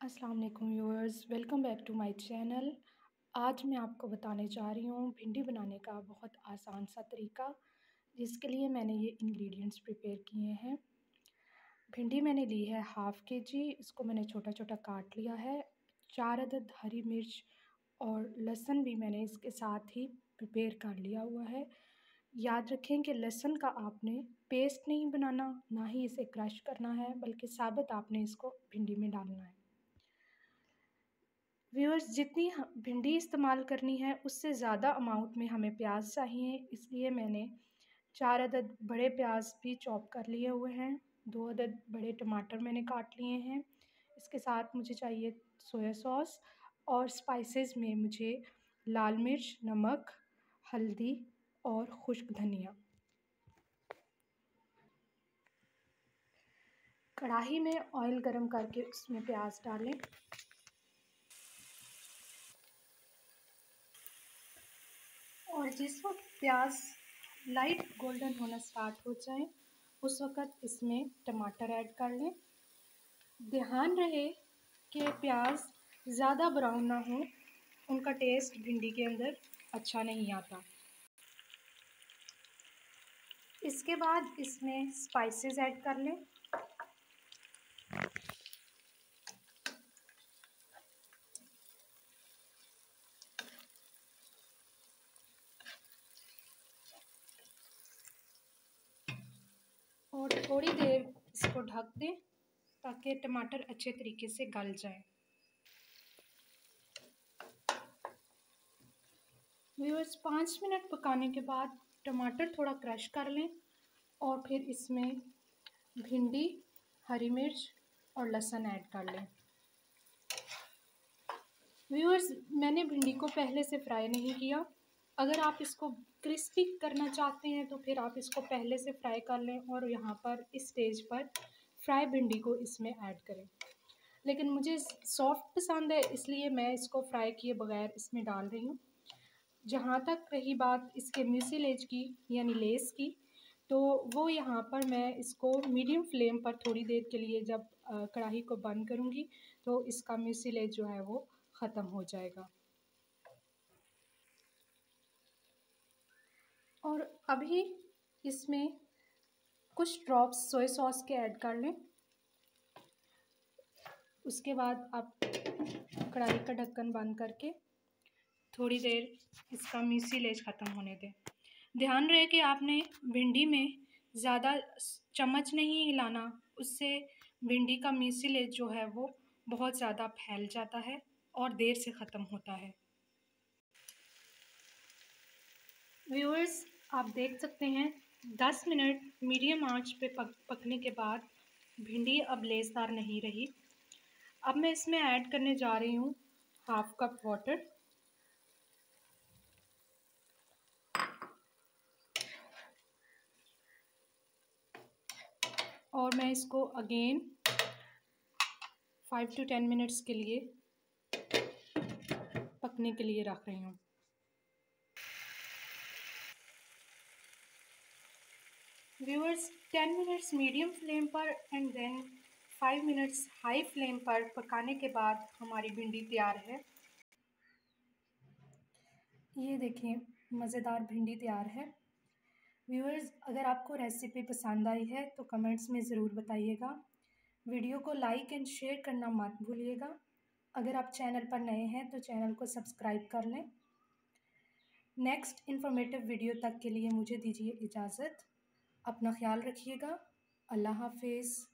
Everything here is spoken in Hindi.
अस्सलाम वालेकुम viewers, welcome back to my channel. आज मैं आपको बताने जा रही हूँ भिंडी बनाने का बहुत आसान सा तरीका, जिसके लिए मैंने ये इंग्रेडिएंट्स प्रिपेयर किए हैं। भिंडी मैंने ली है हाफ़ केजी, इसको मैंने छोटा छोटा काट लिया है। 4 अदद हरी मिर्च और लहसुन भी मैंने इसके साथ ही प्रिपेयर कर लिया हुआ है। याद रखें कि लहसुन का आपने पेस्ट नहीं बनाना, ना ही इसे क्रश करना है, बल्कि साबुत आपने इसको भिंडी में डालना है। व्यूअर्स, जितनी भिंडी इस्तेमाल करनी है उससे ज़्यादा अमाउंट में हमें प्याज चाहिए, इसलिए मैंने 4 अदद बड़े प्याज भी चॉप कर लिए हुए हैं। 2 अदद बड़े टमाटर मैंने काट लिए हैं। इसके साथ मुझे चाहिए सोया सॉस, और स्पाइसेस में मुझे लाल मिर्च, नमक, हल्दी और खुश्क धनिया। कढ़ाई में ऑयल गरम करके उसमें प्याज डालें। और जिस वक्त प्याज लाइट गोल्डन होना स्टार्ट हो जाए, उस वक़्त इसमें टमाटर ऐड कर लें। ध्यान रहे कि प्याज ज़्यादा ब्राउन ना हो, उनका टेस्ट भिंडी के अंदर अच्छा नहीं आता। इसके बाद इसमें स्पाइसेस ऐड कर लें। और थोड़ी देर इसको ढक दें ताकि टमाटर अच्छे तरीके से गल जाए। व्यूअर्स, 5 मिनट पकाने के बाद टमाटर थोड़ा क्रश कर लें और फिर इसमें भिंडी, हरी मिर्च और लहसुन ऐड कर लें। व्यूअर्स, मैंने भिंडी को पहले से फ्राई नहीं किया। अगर आप इसको क्रिस्पी करना चाहते हैं तो फिर आप इसको पहले से फ्राई कर लें और यहाँ पर इस स्टेज पर फ्राई भिंडी को इसमें ऐड करें। लेकिन मुझे सॉफ्ट पसंद है, इसलिए मैं इसको फ्राई किए बगैर इसमें डाल रही हूँ। जहाँ तक रही बात इसके म्यूसिलेज की यानी लेस की, तो वो यहाँ पर मैं इसको मीडियम फ्लेम पर थोड़ी देर के लिए जब कढ़ाई को बंद करूँगी तो इसका म्यूसिलेज जो है वो ख़त्म हो जाएगा। और अभी इसमें कुछ ड्रॉप्स सोया सॉस के ऐड कर लें। उसके बाद आप कढ़ाई का ढक्कन बंद करके थोड़ी देर इसका म्यूसिलेज ख़त्म होने दें। ध्यान रहे कि आपने भिंडी में ज़्यादा चम्मच नहीं हिलाना, उससे भिंडी का म्यूसिलेज जो है वो बहुत ज़्यादा फैल जाता है और देर से ख़त्म होता है। व्यूअर्स, आप देख सकते हैं 10 मिनट मीडियम आंच पे पकने के बाद भिंडी अब लेसदार नहीं रही। अब मैं इसमें ऐड करने जा रही हूँ हाफ़ कप वाटर। और मैं इसको अगेन 5 to 10 मिनट्स के लिए पकने के लिए रख रही हूँ। व्यूअर्स, 10 मिनट्स मीडियम फ्लेम पर and then 5 minutes high flame पर पकाने के बाद हमारी भिंडी तैयार है। ये देखिए, मज़ेदार भिंडी तैयार है। व्यूअर्स, अगर आपको रेसिपी पसंद आई है तो कमेंट्स में ज़रूर बताइएगा। वीडियो को लाइक एंड शेयर करना मत भूलिएगा। अगर आप चैनल पर नए हैं तो चैनल को सब्सक्राइब कर लें। नेक्स्ट इन्फॉर्मेटिव वीडियो तक के लिए मुझे दीजिए इजाज़त। अपना ख्याल रखिएगा। अल्लाह हाफिज़।